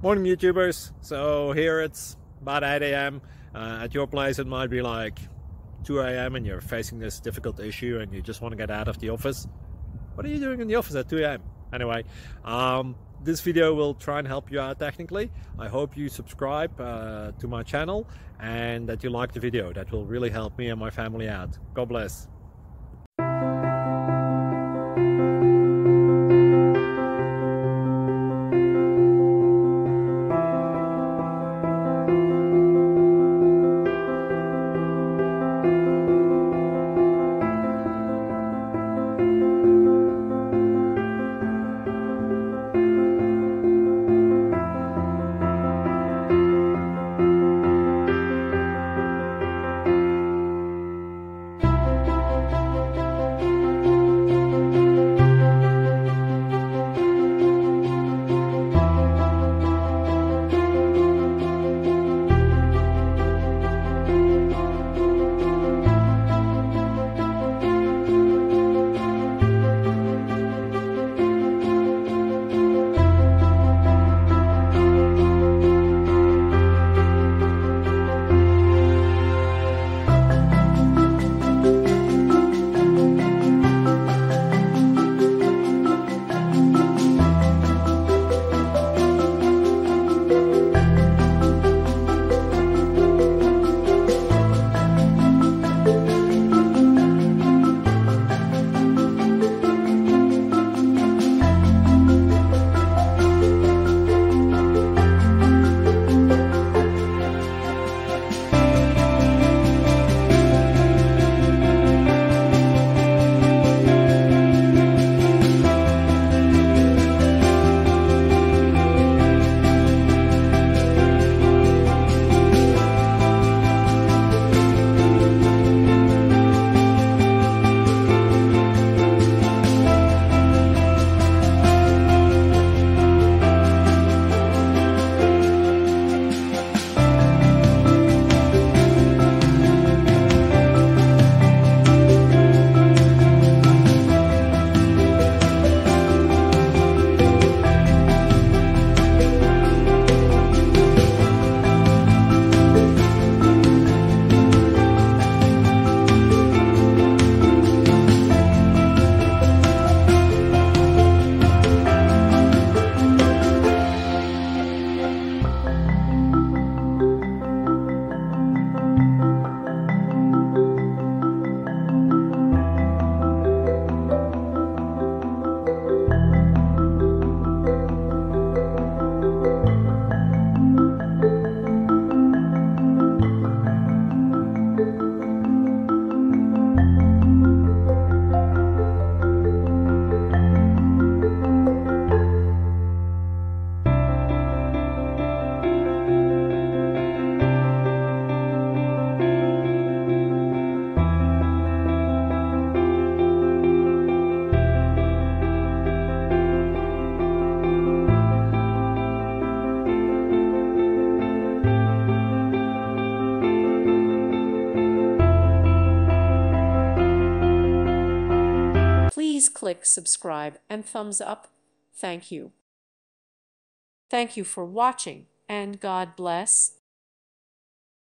Morning YouTubers. So here it's about 8 a.m. At your place it might be like 2 a.m. and you're facing this difficult issue and you just want to get out of the office. What are you doing in the office at 2 a.m.? Anyway, this video will try and help you out technically. I hope you subscribe to my channel and that you like the video. That will really help me and my family out. God bless. Please click subscribe and thumbs up. Thank you. Thank you for watching, and God bless.